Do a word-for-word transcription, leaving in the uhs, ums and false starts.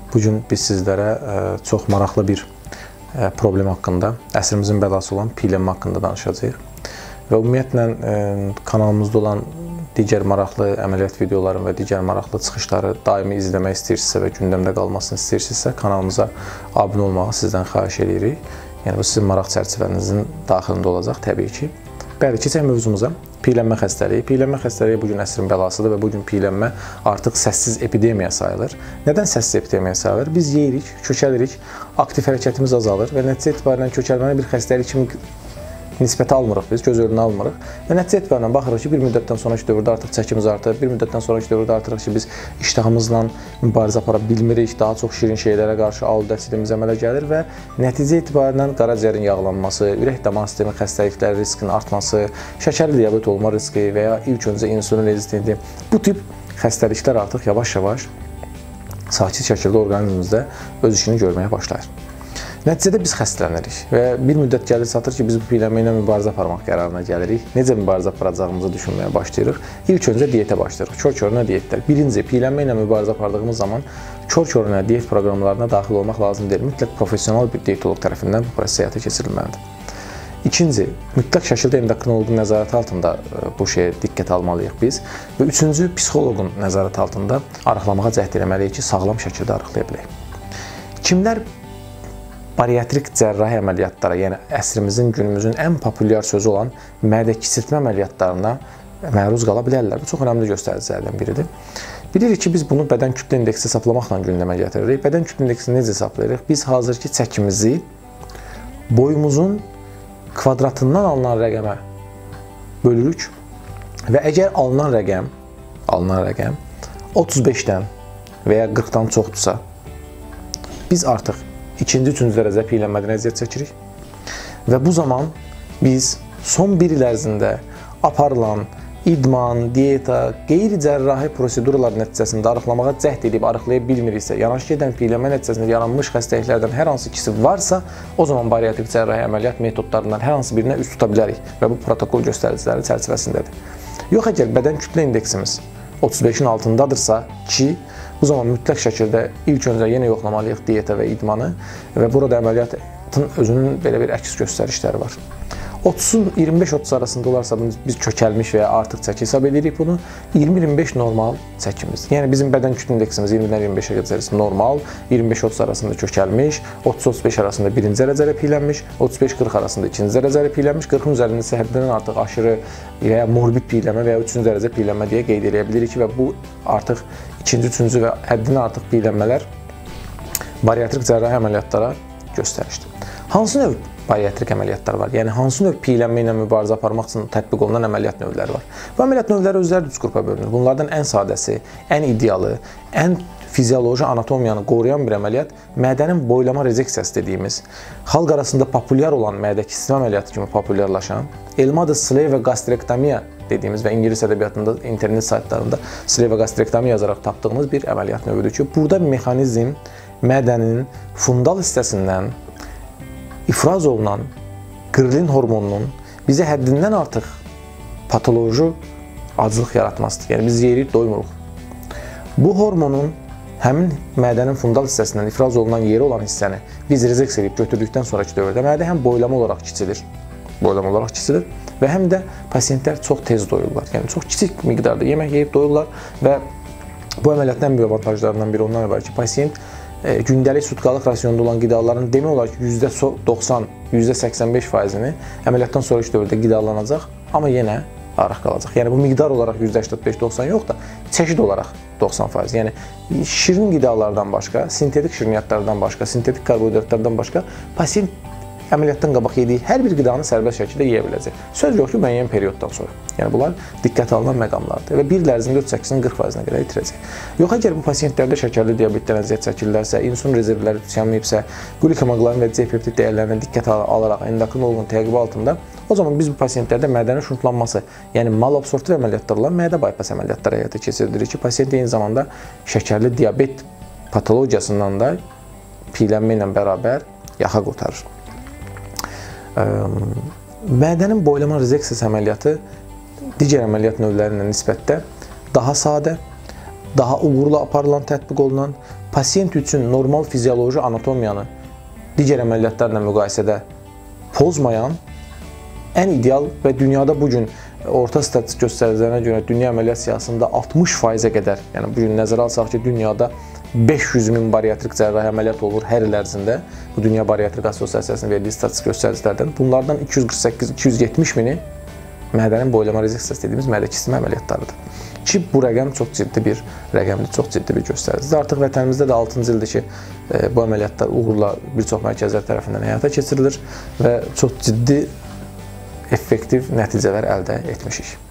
Bu gün biz sizlərə çox maraqlı bir problem haqqında, əsrimizin bəlası olan piyələnmə haqqında danışacağıq. Və ümumiyyətlə kanalımızda olan digər maraqlı əməliyyat videolarını və digər maraqlı çıxışları daimi izləmək istəyirsinizsə və gündəmdə qalmasını istəyirsinizsə, kanalımıza abunə olmağı sizdən xahiş edirik. Yəni, bu sizin maraq çərçivənizin daxilində olacaq təbii ki. Bəli, keçək mövzumuza. Piyələnmə xəstəliyi. Piyələnmə xəstəliyi bugün əsrin bəlasıdır və bugün piyələnmə artıq səssiz epidemiya sayılır. Nədən səssiz epidemiya sayılır? Biz yeyirik, kökəlirik, aktiv hərəkətimiz azalır və nəticə etibarən kökəlməni bir xəstəlik kimi nisbətə almırıq biz, göz önünə almırıq. Və nəticə etibarən baxırıq ki, bir müddətdən sonraki dövrdə artıq çəkimiz artır, bir müddətdən sonraki dövrdə artırıq ki, biz iştahımızla mübarizə apara bilmirik, daha çox şirin şeylərə qarşı aludəçiliyimiz əmələ gəlir və nəticə etibarən qaraciyərin yağlanması, ürək-damar sistemi xəstəlikləri riskinin artması, şəkərli diabet olma riski və ya ilk öncə insulin rezistenti, bu tip xəstəliklər artıq yavaş-yavaş sakit şəkildə orqanizmimizdə öz işini görməyə başlayır. Nəticədə biz xəstələnirik və bir müddət gəlir çatır ki, biz bu piyələnmə ilə mübarizə aparmaq qərarına gəlirik. Necə mübarizə aparacağımızı düşünməyə başlayırıq. İlk öncə diyetə başlayırıq. Kör-körünə diyetlər. Birinci, piyələnmə ilə mübarizə apardığımız zaman kör-körünə diyet proqramlarına daxil olmaq lazım deyil. Mütləq professional bir diyetoloq tərəfindən bu proses həyata keçirilməlidir. İkinci, mütləq şəkildə endokrinoloqun nəzarəti altında bu şeyə diqqət almalıyıq biz. Və üçüncü, psixoloqun nəzarəti altında arıqlamağa cəhd etməliyik ki, sağlam şəkildə arıqlaya bilək. Kimlər bariatrik cərrahi əməliyyatlara, yəni əsrimizin, günümüzün ən populyar sözü olan mədə kiçiltmə əməliyyatlarına məruz qala bilərlər. Bu çox önəmli göstəricilərdən biridir. Bilirik ki, biz bunu bədən kütlə indeksi hesablamaqla gündəmə gətiririk. Bədən kütlə indeksini necə hesablayırıq? Biz hazırki çəkimizi boyumuzun kvadratından alınan rəqəmə bölürük və əgər alınan rəqəm, alınan rəqəm otuz beşdən və ya qırxdan çoxdursa, biz artıq ikinci, üçüncü dərəcə piyələnmədən əziyyət çəkirik və bu zaman biz son bir il ərzində aparılan idman, diyeta, qeyri-cərrahi proseduralar nəticəsində arıqlamağa cəhd edib arıqlaya bilmiriksə, yanaşı gedən piyələnmə nəticəsində yaranmış xəstəliklərdən hər hansı ikisi varsa, o zaman bariatrik cərrahi əməliyyat metodlarından hər hansı birinə üst tuta bilərik və bu protokol göstəriciləri çərçivəsindədir. Yox, əgər bədən kütlə indeksimiz otuz beşin altındadırsa ki, bu zaman mütləq şəkildə ilk öncə yenə yoxlamalıyıq diyetə və idmanı və burada əməliyyatın özünün belə bir əks göstərişləri var. otuzun iyirmi beş otuz arasında olarsa biz kökəlmiş və ya artıq çəki hesab edirik bunu. iyirmi iyirmi beş normal çəkimiz. Yəni bizim bədən kütlə indeksimiz iyirmidən iyirmi beşə qədər normal, iyirmi beş otuz arasında kökəlmiş, otuz otuz beş arasında birinci dərəcəli piyələnmiş, otuz beş qırx arasında ikinci dərəcəli piyələnmiş, qırxın üzərində isə həddindən artıq aşırı və ya morbid piyələnmə və ya üçüncü dərəcə piyələnmə deyə qeyd edə bilirik ki, və bu artıq ikinci, üçüncü və həddindən artıq piyələnmələr bariatrik cərrahi əməliyyatlara göstərişdir. Hansı növ bariatrik əməliyyatlar var? Yəni, hansı növ piyələnmə ilə mübarizə aparmaq üçün tətbiq olunan əməliyyat növləri var? Bu əməliyyat növləri özləri üç qrupa bölünür. Bunlardan ən sadəsi, ən idealı, ən fizioloji anatomiyanı qoruyan bir əməliyyat mədənin boylama rezeksiyası dediyimiz, xalq arasında populyar olan mədə kiçiltmə əməliyyatı kimi populyarlaşan, elma adı sleva gastrektomiya dediyimiz və İngilis ədəbiyyatında, internet saytlarında sleva gastrektomiya yazaraq tapdığımız bir əməliyyat növüdür ki, burada mexanizm mədənin fundal hissəsindən ifraz olunan qirlin hormonunun bizə həddindən artıq patoloji acılıq yaratmasıdır. Yəni, biz yeyirik, doymuruq. Bu hormonun həmin mədənin fundal hissəsindən ifraz olunan yeri olan hissəni biz rezeksiya edib götürdükdən sonraki dövrdə mədə həm boylama olaraq kiçilir, boylama olaraq kiçilir və həm də pasiyentlər çox tez doyurlar. Yəni, çox kiçik miqdarda yemək yeyib doyurlar və bu əməliyyatın ən böyük avantajlarından biri ondan ibarət ki, pasiyent gündəlik sutkalıq rasionunda olan qidaların demək olar ki, yüzdə doxsan, yüzdə səksən beş faizini əməliyyatdan sonraki dövrdə qidalanacaq, amma yenə arıq qalacaq. Yəni, bu miqdar olaraq yüzdə səksən beş doxsan yox da, çeşid olaraq doxsan faiz. Yəni, şirin qidalardan başqa, sintetik şirniyyatlardan başqa, sintetik karbohidratlardan başqa pasiyent əməliyyatdan qabaq yediyi hər bir qidanı sərbəst şəkildə yeyə biləcək. Söz yox ki, müəyyən perioddan sonra. Yəni, bunlar diqqət alınan məqamlardır və bir il ərzində öz çəkisinin qırx faizinə qədər itirəcək. Yox, əgər bu pasiyentlərdə şəkərli diabetdən əziyyət çəkirlərsə, insulin rezervləri tükənməyibsə, qlikohemoqlobin və C peptid dəyərlərinə diqqət alaraq endokrinoloqun təqibi altında, o zaman biz bu pasiyentlərdə mədənin şuntlanması, yəni malabsorptiv əməliyyatlar olan mədə bypass əməliyyatları həyata keçiririk ki, pasiyent eyni zamanda şəkərli diabet patologiyasından da piyələnmə ilə bərabər yaxa qurtarır. Mədənin boylama rezeksiyası əməliyyatı digər əməliyyat növlərinə nisbətdə daha sadə, daha uğurlu aparılan, tətbiq olunan, pasiyent üçün normal fizioloji anatomiyanı digər əməliyyatlarla müqayisədə pozmayan ən ideal və dünyada bu gün orta statistik göstəricilərinə görə dünya əməliyyat siyahısında altmış faizə qədər, yəni bu gün nəzərə alsaq ki, dünyada beş yüz min bariatrik cərrahi əməliyyat olur hər il ərzində. Bu Dünya Bariatrik Assosiasiyasının verdiyi statistik göstəricilərdən. Bunlardan iki yüz qırx səkkiz iki yüz yetmiş mini mədənin boylama rezeksiyası dediyimiz mədə kismə əməliyyatlarıdır. Ki, bu rəqəm çox ciddi bir rəqəmdir, çox ciddi bir göstəricidir. Artıq vətənimizdə də altıncı ildir ki, bu əməliyyatlar uğurla bir çox mərkəzlər tərəfindən həyata keçirilir və çox ciddi effektiv nəticələr əldə etmişik.